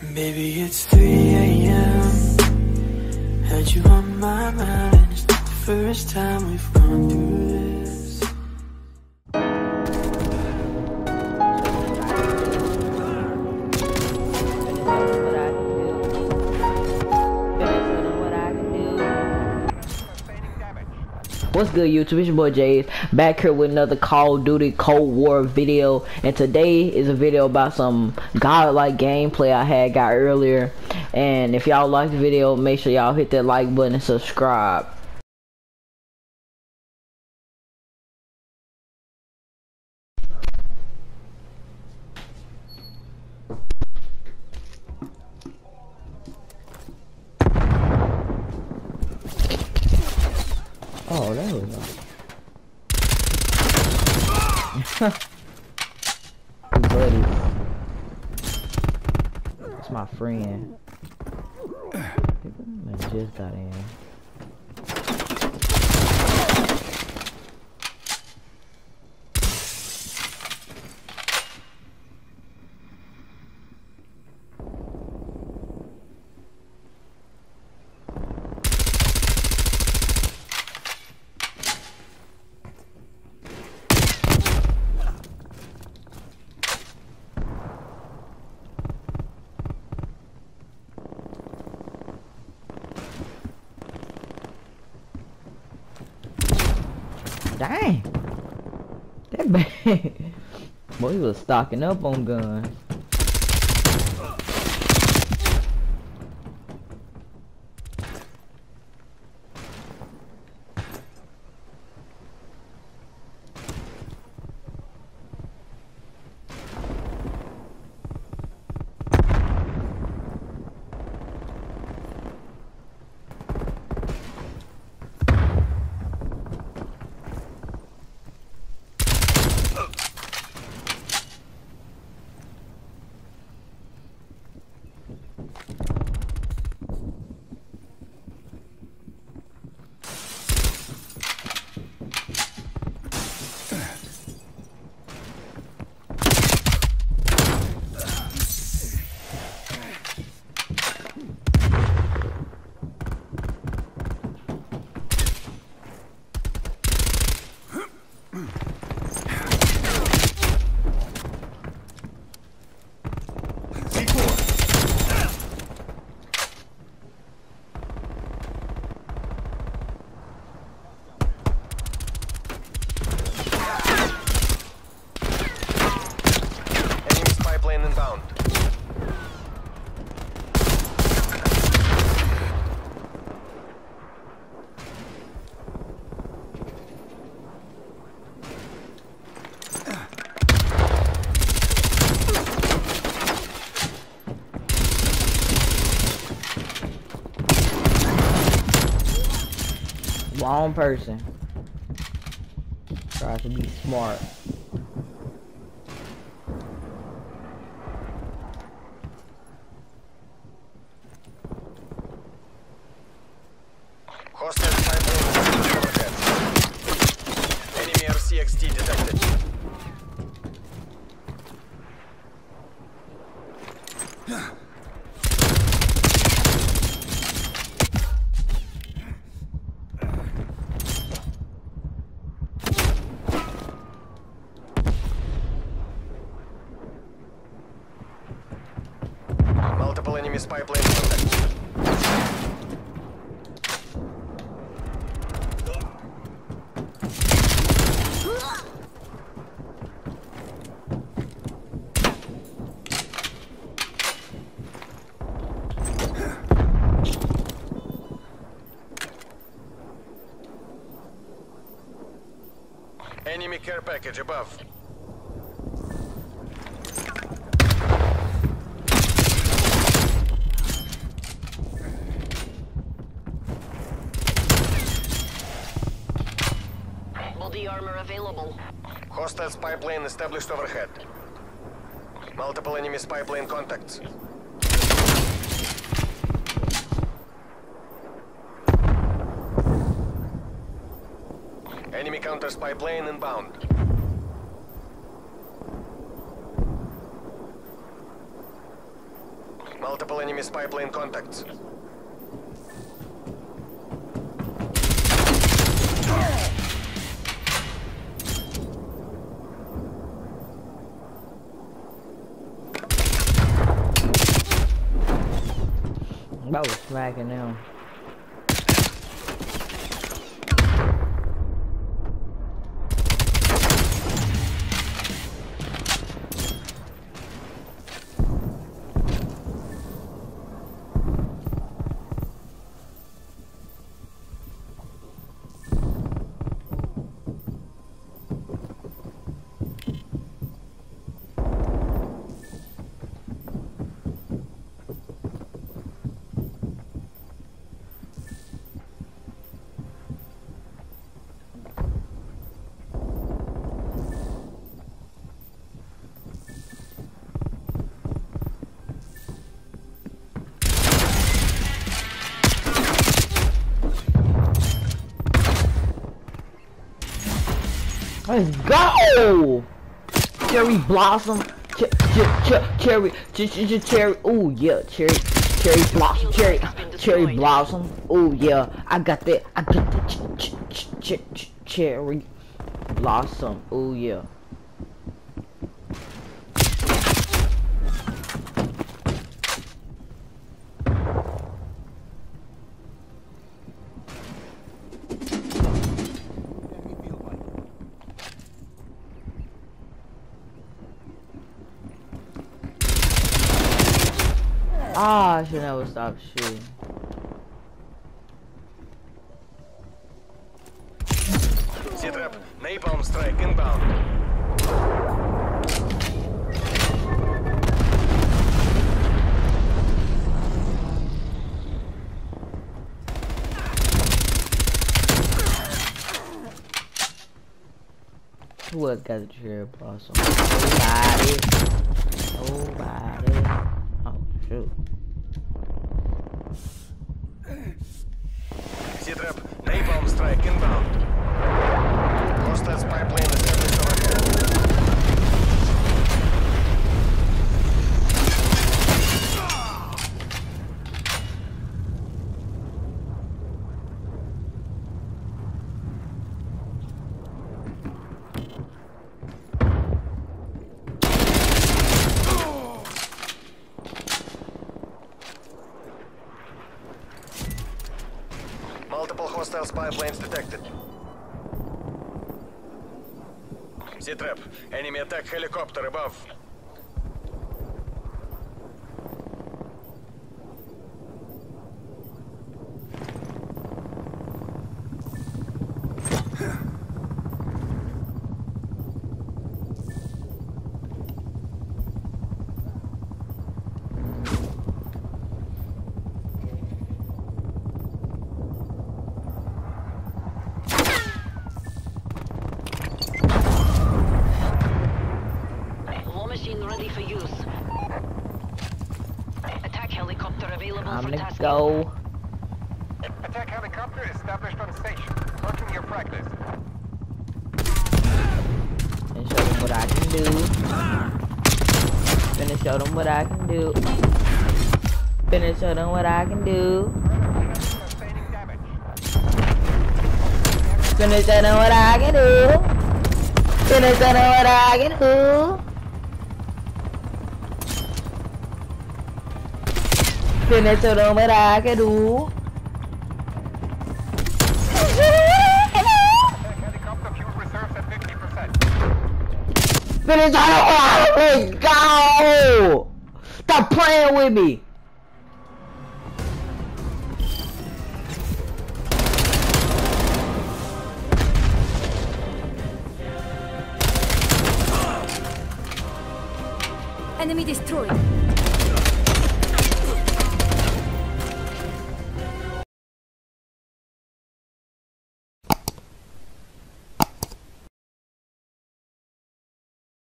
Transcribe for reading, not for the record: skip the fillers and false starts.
Baby, it's 3 a.m. Had you on my mind, and it's not the first time we've gone through this. What's good, YouTube? It's your boy Jays, back here with another Call of Duty Cold War video, and today is a video about some godlike gameplay I got earlier. And if y'all like the video, make sure y'all hit that like button and subscribe. Oh, that was nice. Buddy, that's my friend. Man, just got in. Dang, that bad. Boy, he was stocking up on guns. Wrong person. Tries to be smart. Hostile pipeline overhead. Enemy RCXD detected. Multiple enemies pipeline contact. Enemy care package above. Body armor available. Hostile spy plane established overhead. Multiple enemy spy plane contacts. Enemy counter spy plane inbound. Multiple enemy spy plane contacts. That was smacking them. Let's go! Cherry blossom, cherry. Ooh yeah, cherry blossom, cherry blossom. Ooh yeah, I got that. I got the cherry blossom. Ooh yeah. Ah, I should never stop shooting. Z-trap, napalm strike inbound. Who else got the cherry blossom? Nobody. Oh shoot. Z-trap, napalm strike inbound. Hostile spy plane established overhead. Multiple hostile spy planes detected. Z-trap, enemy attack helicopter above. War machine ready for use. Attack helicopter available I'm for gonna tasking. go. Attack helicopter established on station. Marking your practice. And show them what I can do. Finna show them what I can do. Finna show them what I can do. Sustaining damage. Finna show them what I can do. Finna show them what I can do. Finna show them what I can do. Attack helicopter fuel reserves at 50%. Finish out! Let's go! Stop playing with me! Enemy destroyed.